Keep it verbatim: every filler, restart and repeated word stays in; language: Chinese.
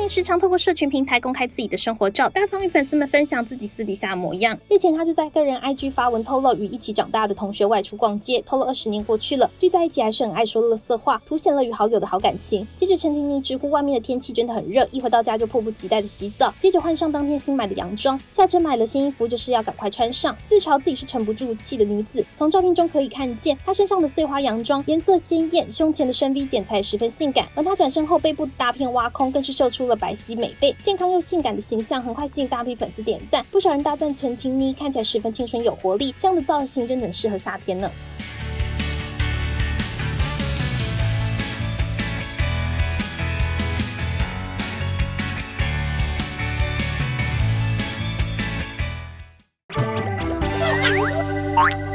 明时常透过社群平台公开自己的生活照，大方与粉丝们分享自己私底下的模样。日前，他就在个人 I G 发文透露，与一起长大的同学外出逛街，透露二十年过去了，聚在一起还是很爱说垃圾话，凸显了与好友的好感情。接着，陈婷妮直呼外面的天气真的很热，一回到家就迫不及待的洗澡，接着换上当天新买的洋装，下车买了新衣服就是要赶快穿上，自嘲自己是沉不住气的女子。从照片中可以看见，她身上的碎花洋装颜色鲜艳，胸前的深 V 剪裁十分性感，而她转身后背部的大片挖空更是秀出了白皙美背，健康又性感的形象很快吸引大批粉丝点赞，不少人大赞陈婷妮看起来十分青春有活力，这样的造型真的很适合夏天呢。 Bye.